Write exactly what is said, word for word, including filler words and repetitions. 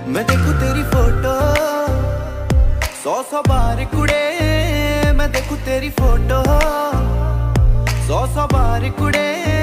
मैं देखूं तेरी फोटो सौ सौ बार कुड़े, मैं देखूं तेरी फोटो सौ सौ बार कुड़े।